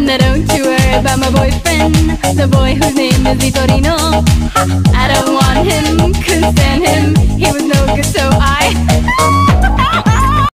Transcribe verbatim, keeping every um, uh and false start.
Now don't you worry about my boyfriend, the boy whose name is Vitorino. I don't want him, couldn't stand him, he was no